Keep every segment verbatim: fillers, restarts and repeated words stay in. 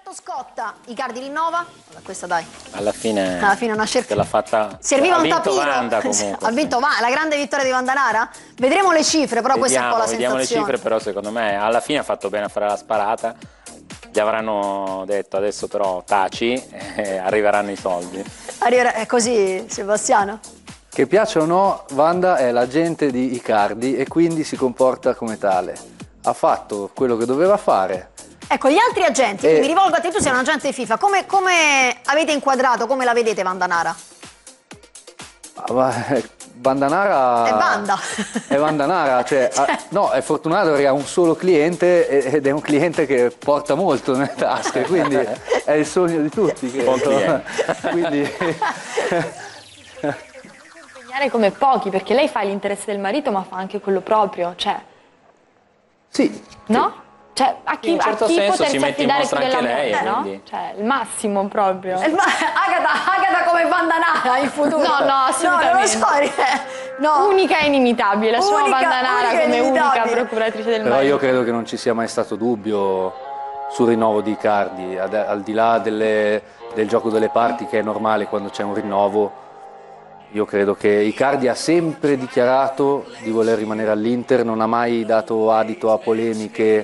Roberto Scotta, Icardi rinnova? Vabbè, questa dai. Alla fine, Alla fine una cerca. l'ha fatta. Serviva ha un vinto tapiro. Wanda comunque. Ha vinto Wanda, la grande vittoria di Vandanara? Vedremo le cifre, però Vediamo, questa è un po' la vediamo sensazione. le cifre, però secondo me alla fine ha fatto bene a fare la sparata. Gli avranno detto adesso però taci e arriveranno i soldi. Arriverà, è così, Sebastiano? Che piaccia o no, Wanda è l'agente di Icardi e quindi si comporta come tale. Ha fatto quello che doveva fare. Ecco, gli altri agenti, E... mi rivolgo a te, tu sei un agente FIFA, come, come avete inquadrato, come la vedete Vandanara? Vandanara È Vanda. È Vandanara, cioè, cioè. Ha, no, è fortunato perché ha un solo cliente ed è un cliente che porta molto nelle tasche, quindi è il sogno di tutti. Che, Buon cliente. Quindi... impegnare come pochi, perché lei fa l'interesse del marito ma fa anche quello proprio, cioè... Sì. No? Sì. Cioè, a chi, in un certo a chi senso potersi si mette in affidare mostra più anche della lei, moglie, no? quindi. Cioè, il massimo proprio. Agata, Agata come Vandanara in futuro? No, no, assolutamente. No, non lo so, eh, no. Unica e inimitabile, la sua Unica- Vandanara unica e come unica inimitabile. procuratrice del Però marito. io credo che non ci sia mai stato dubbio sul rinnovo di Icardi, ad, al di là delle, del gioco delle parti che è normale quando c'è un rinnovo. Io credo che Icardi ha sempre dichiarato di voler rimanere all'Inter, non ha mai dato adito a polemiche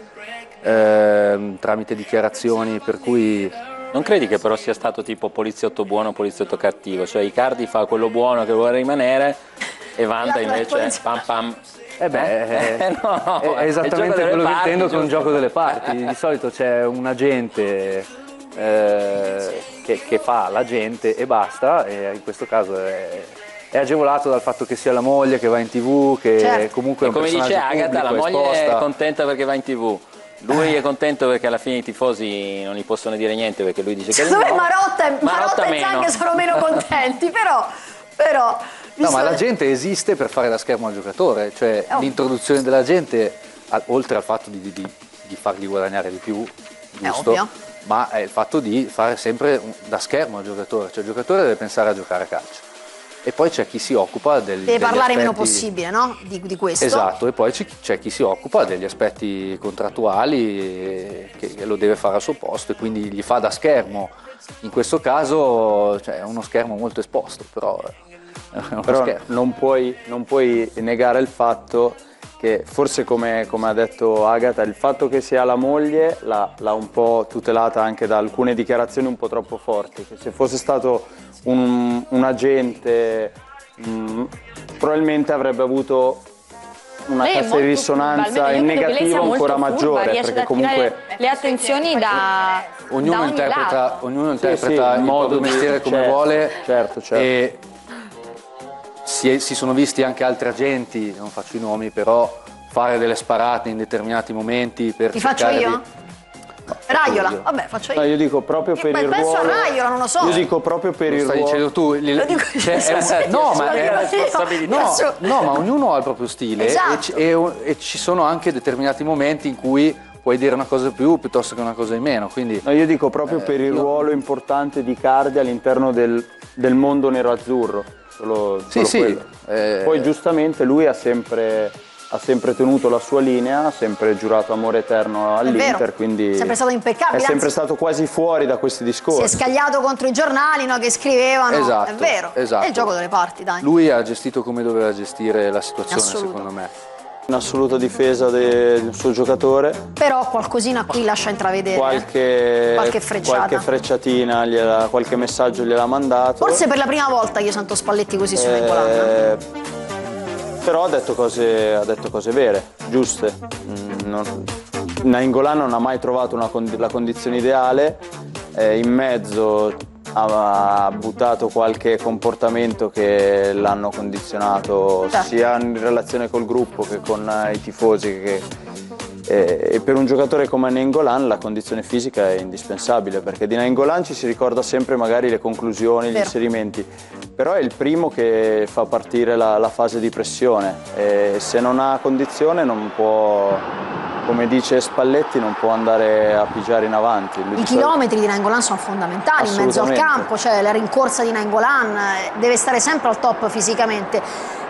eh, tramite dichiarazioni, per cui... Non credi che però sia stato tipo poliziotto buono o poliziotto cattivo? Cioè Icardi fa quello buono che vuole rimanere e Wanda invece pam pam. Eh beh, Eh, no, no, è, è esattamente il gioco delle quello che parti, intendo con il giusto? gioco delle parti. Di solito c'è un agente eh, che, che fa l'agente e basta, e in questo caso è, è agevolato dal fatto che sia la moglie che va in tv, che Certo. comunque è E un come dice personaggio Agata, la pubblico, moglie esposta. è contenta perché va in tv. Lui è contento perché alla fine i tifosi non gli possono dire niente perché lui dice che Secondo me no. Marotta e, Marotta e meno. Zang sono meno contenti, però... però No, visto- ma la gente esiste per fare da schermo al giocatore, cioè Oh. l'introduzione della gente, a- oltre al fatto di, di- di fargli guadagnare di più, giusto, ovvio. ma è il fatto di fare sempre un- da schermo al giocatore, cioè il giocatore deve pensare a giocare a calcio. E poi c'è chi si occupa del, Deve degli parlare meno aspetti- possibile, no? Di, di questo. Esatto, e poi c'è chi- c'è chi si occupa degli aspetti contrattuali e che che lo deve fare al suo posto e quindi gli fa da schermo. In questo caso cioè, è uno schermo molto esposto, però è uno Però schermo. non puoi, non puoi negare il fatto che forse come, come ha detto Agata, il fatto che sia la moglie l'ha l'ha un po' tutelata anche da alcune dichiarazioni un po' troppo forti, che se fosse stato un, un agente mh, probabilmente avrebbe avuto una Lei è cassa molto di risonanza furba, almeno in io credo che lei sia negativo molto ancora furba, maggiore, riesce perché ad attirare comunque le attenzioni da, da Ognuno ogni interpreta, lato. ognuno Sì, interpreta sì, il modo proprio di- mestiere come certo, vuole certo, certo. e si, è- si sono visti anche altri agenti, non faccio i nomi, però fare delle sparate in determinati momenti per Ti faccio cercare io? di... No, Raiola, io. vabbè, faccio no, io. io dico proprio per Beh, il penso ruolo a Raiola, non lo so. io dico proprio per Lo il stai ruolo dicendo tu, li- Lo dico cioè, io. è un- no, ma Sì, è- io- responsabilità. no, Faccio- no, ma ognuno ha il proprio stile Esatto. e, ci- e- e ci sono anche determinati momenti in cui puoi dire una cosa in più piuttosto che una cosa in meno, quindi No, io dico proprio Eh, per il io- ruolo importante di Icardi all'interno del, del mondo nero-azzurro, solo, sì, solo sì, quello. eh, Poi giustamente lui ha sempre, ha sempre tenuto la sua linea, ha sempre giurato amore eterno vero. all'Inter, quindi È sempre stato impeccabile, è sempre anzi- stato quasi fuori da questi Si è discorsi. scagliato contro i giornali, no, che scrivevano. Esatto, È vero. esatto. È il gioco delle parti, dai. lui ha gestito come doveva gestire la situazione, Assoluto. secondo me. In assoluta difesa de- del suo giocatore, Però qualcosina qui lascia intravedere. qualche, Qualche frecciata. qualche frecciatina, gliela- qualche messaggio gliel'ha mandato. Forse per la prima volta io sento Spalletti così su Nainggolan. Eh, però ha detto cose, ha detto cose vere, giuste. Mm, non- Nainggolan non ha mai trovato una condi- la condizione ideale, eh, in mezzo ha, ha buttato qualche comportamento che l'hanno condizionato Certo. sia in relazione col gruppo che con eh, i tifosi. Che, eh, e per un giocatore come Nainggolan la condizione fisica è indispensabile, perché di Nainggolan ci si ricorda sempre magari le conclusioni, gli Vero. inserimenti, però è il primo che fa partire la, la fase di pressione e se non ha condizione non può, come dice Spalletti, non può andare a pigiare in avanti. Lui I di solito- chilometri di Nainggolan sono fondamentali in mezzo al Assolutamente. campo, cioè la rincorsa di Nainggolan eh, deve stare sempre al top fisicamente.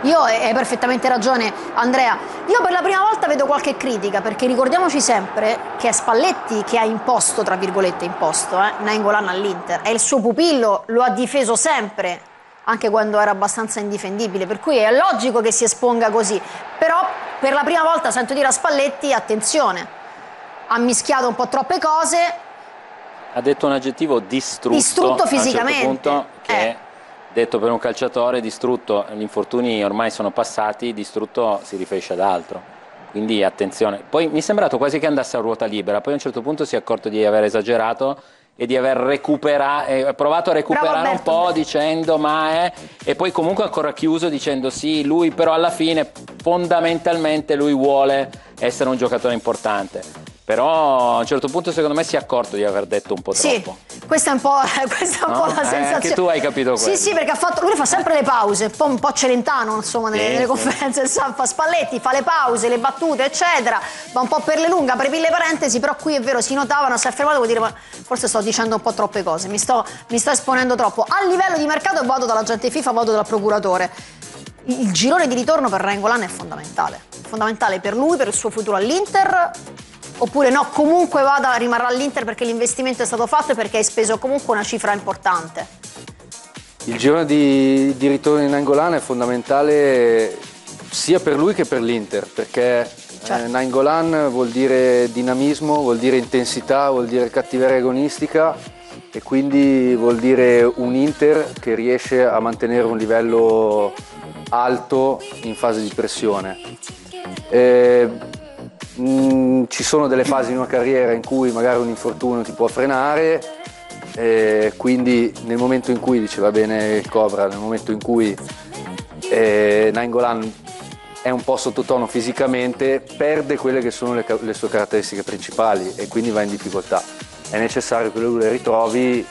Io hai perfettamente ragione, Andrea. Io per la prima volta vedo qualche critica, perché ricordiamoci sempre che è Spalletti che ha imposto, tra virgolette imposto, eh, Nainggolan all'Inter, e il suo pupillo lo ha difeso sempre, anche quando era abbastanza indifendibile, per cui è logico che si esponga così. Però per la prima volta sento dire a Spalletti, attenzione, ha mischiato un po' troppe cose. Ha detto un aggettivo distrutto, distrutto fisicamente. A un certo punto, che eh. detto per un calciatore, distrutto, gli infortuni ormai sono passati, distrutto si riferisce ad altro, quindi attenzione. Poi mi è sembrato quasi che andasse a ruota libera, poi a un certo punto si è accorto di aver esagerato e di aver recuperato, eh, provato a recuperare un po' dicendo ma è, e poi comunque ancora chiuso dicendo sì, lui però alla fine fondamentalmente lui vuole essere un giocatore importante. Però a un certo punto secondo me si è accorto di aver detto un po' troppo. Sì, questa è un po', questa è un no? po' la sensazione. Eh, anche tu hai capito questo. Sì, sì, perché ha fatto, lui fa sempre le pause, un po', un po' Celentano, insomma, nelle, sì, nelle sì. conferenze, fa Spalletti, fa le pause, le battute, eccetera, va un po' per le lunghe, apre le parentesi, però qui è vero, si notavano, si è fermato, vuol dire, ma forse sto dicendo un po' troppe cose, mi sto, mi sto esponendo troppo. A livello di mercato vado dall'agente FIFA, vado dal procuratore. Il girone di ritorno per Nainggolan è fondamentale, fondamentale per lui, per il suo futuro all'Inter. Oppure no, comunque vada, rimarrà all'Inter perché l'investimento è stato fatto e perché hai speso comunque una cifra importante. Il girone di, di ritorno in Nainggolan è fondamentale sia per lui che per l'Inter, perché certo. eh, Nainggolan vuol dire dinamismo, vuol dire intensità, vuol dire cattiveria agonistica e quindi vuol dire un Inter che riesce a mantenere un livello alto in fase di pressione. Eh, Mm, ci sono delle fasi in una carriera in cui magari un infortunio ti può frenare, eh, quindi nel momento in cui, dice va bene il Cobra, nel momento in cui eh, Nainggolan è un po' sottotono fisicamente, perde quelle che sono le, le sue caratteristiche principali e quindi va in difficoltà. È necessario che lui le ritrovi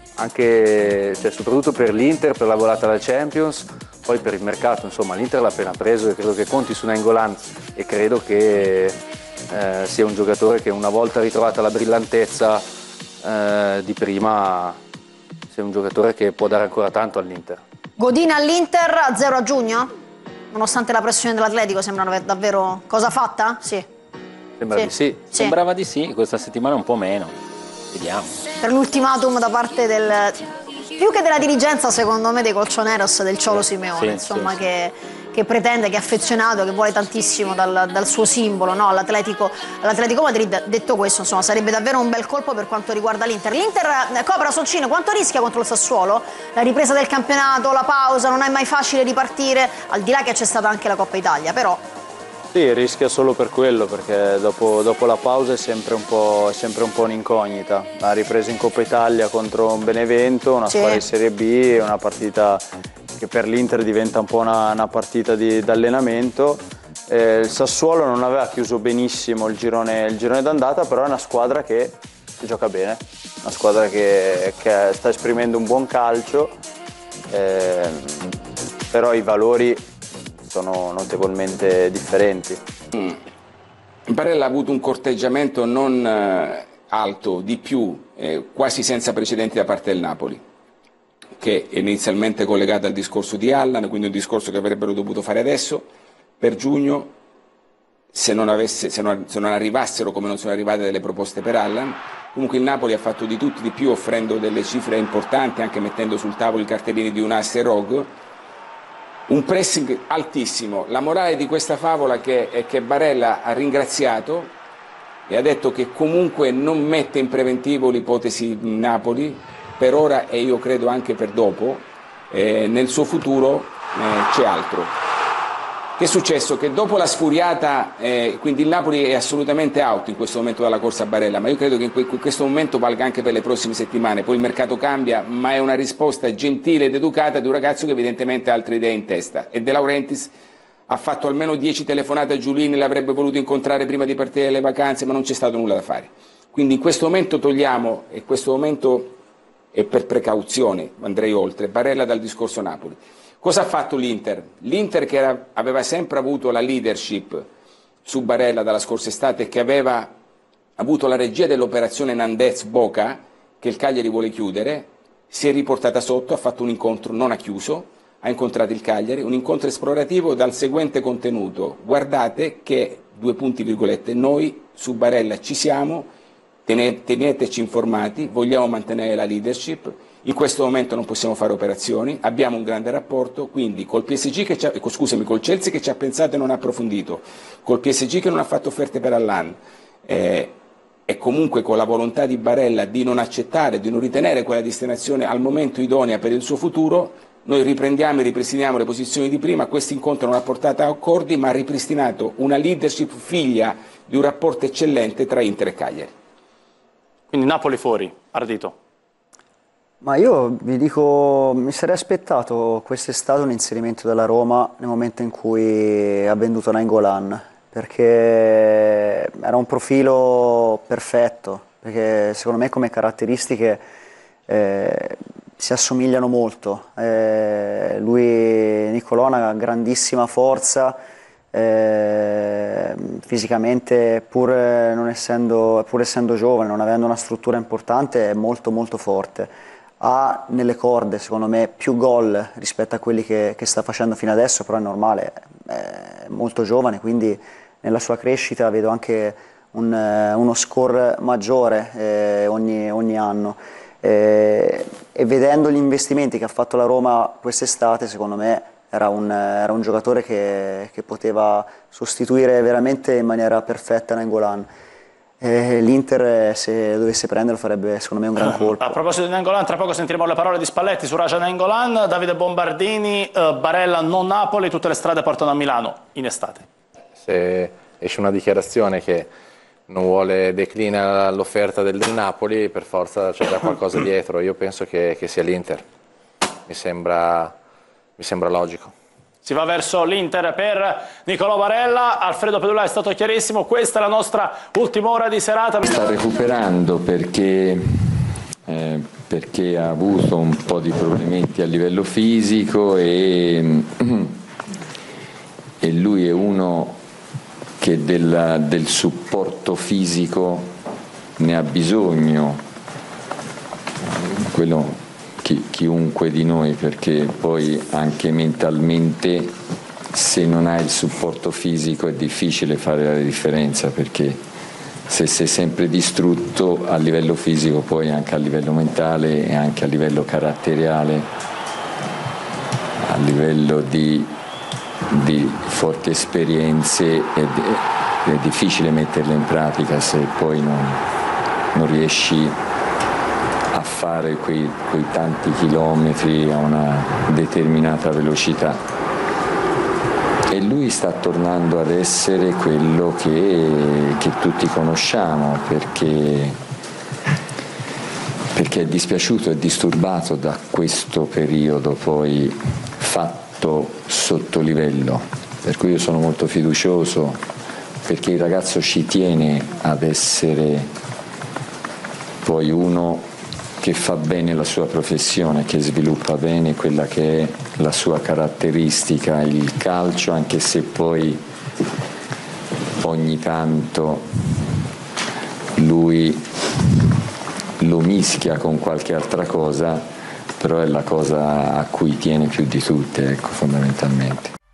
anche, cioè, soprattutto per l'Inter, per la volata alla Champions, poi per il mercato, insomma l'Inter l'ha appena preso e credo che conti su Nainggolan e credo che eh, sia un giocatore che una volta ritrovata la brillantezza eh, di prima sia un giocatore che può dare ancora tanto all'Inter. Godin all'Inter a zero a giugno? Nonostante la pressione dell'Atletico sembrano davvero cosa fatta? Sì. Sembra sì. di sì. sì. Sembrava di sì, questa settimana un po' meno. Vediamo. Per l'ultimatum da parte del... più che della dirigenza secondo me dei Colchoneros, del Cholo Simeone, sì, insomma sì, che, che pretende, che è affezionato, che vuole tantissimo dal, dal suo simbolo, no? all'Atletico, all'Atletico Madrid. Detto questo, insomma, sarebbe davvero un bel colpo per quanto riguarda l'Inter. L'Inter, Cobra Soncino, quanto rischia contro il Sassuolo? La ripresa del campionato, la pausa, non è mai facile ripartire, al di là che c'è stata anche la Coppa Italia, però... Sì, rischia solo per quello, perché dopo, dopo la pausa è sempre un po', è sempre un po' un'incognita. La ripresa in Coppa Italia contro un Benevento, una sì. squadra di Serie B, una partita che per l'Inter diventa un po' una, una partita di allenamento. Eh, il Sassuolo non aveva chiuso benissimo il girone, il girone d'andata, però è una squadra che, che gioca bene, una squadra che, che sta esprimendo un buon calcio, eh, però i valori sono notevolmente differenti. Mm. Barella ha avuto un corteggiamento non eh, alto, di più, eh, quasi senza precedenti da parte del Napoli, che è inizialmente collegato al discorso di Allan, quindi un discorso che avrebbero dovuto fare adesso, per giugno, se non, avesse, se non, se non arrivassero come non sono arrivate delle proposte per Allan. Comunque il Napoli ha fatto di tutto di più, offrendo delle cifre importanti, anche mettendo sul tavolo i cartellini di Unas e Rog. Un pressing altissimo. La morale di questa favola che, è che Barella ha ringraziato e ha detto che comunque non mette in preventivo l'ipotesi Napoli per ora e io credo anche per dopo. Eh, nel suo futuro eh, c'è altro. Che è successo? Che dopo la sfuriata, eh, quindi il Napoli è assolutamente out in questo momento dalla corsa a Barella, ma io credo che in, que in questo momento valga anche per le prossime settimane, poi il mercato cambia, ma è una risposta gentile ed educata di un ragazzo che evidentemente ha altre idee in testa. E De Laurentiis ha fatto almeno dieci telefonate a Giulini, l'avrebbe voluto incontrare prima di partire alle vacanze, ma non c'è stato nulla da fare. Quindi in questo momento togliamo, e questo momento è per precauzione, andrei oltre, Barella dal discorso Napoli. Cosa ha fatto l'Inter? L'Inter che era, aveva sempre avuto la leadership su Barella dalla scorsa estate e che aveva avuto la regia dell'operazione Nandez-Boca, che il Cagliari vuole chiudere, si è riportata sotto, ha fatto un incontro, non ha chiuso, ha incontrato il Cagliari, un incontro esplorativo dal seguente contenuto: guardate che, due punti virgolette, noi su Barella ci siamo, teneteci informati, vogliamo mantenere la leadership, in questo momento non possiamo fare operazioni, abbiamo un grande rapporto, quindi col P S G che ci ha, scusami, col Chelsea che ci ha pensato e non ha approfondito, col P S G che non ha fatto offerte per Allan, eh, e comunque con la volontà di Barella di non accettare, di non ritenere quella destinazione al momento idonea per il suo futuro, noi riprendiamo e ripristiniamo le posizioni di prima. Questo incontro non ha portato a accordi, ma ha ripristinato una leadership figlia di un rapporto eccellente tra Inter e Cagliari. Quindi Napoli fuori, Ardito. Ma io vi dico, mi sarei aspettato quest'estate un inserimento della Roma nel momento in cui ha venduto Nainggolan, perché era un profilo perfetto, perché secondo me come caratteristiche eh, si assomigliano molto. Eh, lui, Niccolò, ha una grandissima forza, eh, fisicamente pur non essendo, pur essendo giovane, non avendo una struttura importante, è molto molto forte. Ha nelle corde, secondo me, più gol rispetto a quelli che, che sta facendo fino adesso, però è normale, è molto giovane, quindi nella sua crescita vedo anche un, uno score maggiore eh, ogni, ogni anno. Eh, e vedendo gli investimenti che ha fatto la Roma quest'estate, secondo me era un, era un giocatore che, che poteva sostituire veramente in maniera perfetta Nainggolan. Eh, L'Inter, se dovesse prenderlo, farebbe secondo me un gran colpo. A proposito di Nainggolan, tra poco sentiremo le parole di Spalletti su Raja Nainggolan. Davide Bombardini, eh, Barella non Napoli, tutte le strade portano a Milano in estate. Se esce una dichiarazione che non vuole, declina l'offerta del, del Napoli, per forza c'è già qualcosa dietro. Io penso che, che sia l'Inter, mi sembra, mi sembra logico. Si va verso l'Inter per Niccolò Barella. Alfredo Pedulà è stato chiarissimo, questa è la nostra ultima ora di serata. Sta recuperando perché, eh, perché ha avuto un po' di problemetti a livello fisico e, e lui è uno che del, del supporto fisico ne ha bisogno, quello chi, chiunque di noi, perché poi anche mentalmente se non hai il supporto fisico è difficile fare la differenza, perché se sei sempre distrutto a livello fisico, poi anche a livello mentale e anche a livello caratteriale, a livello di di forti esperienze, ed è, è difficile metterle in pratica se poi non, non riesci a fare quei, quei tanti chilometri a una determinata velocità. E lui sta tornando ad essere quello che, che tutti conosciamo, perché, perché è dispiaciuto e disturbato da questo periodo poi fatto sotto livello, per cui io sono molto fiducioso, perché il ragazzo ci tiene ad essere poi uno che fa bene la sua professione, che sviluppa bene quella che è la sua caratteristica, il calcio, anche se poi ogni tanto lui lo mischia con qualche altra cosa, però è la cosa a cui tiene più di tutte, ecco, fondamentalmente.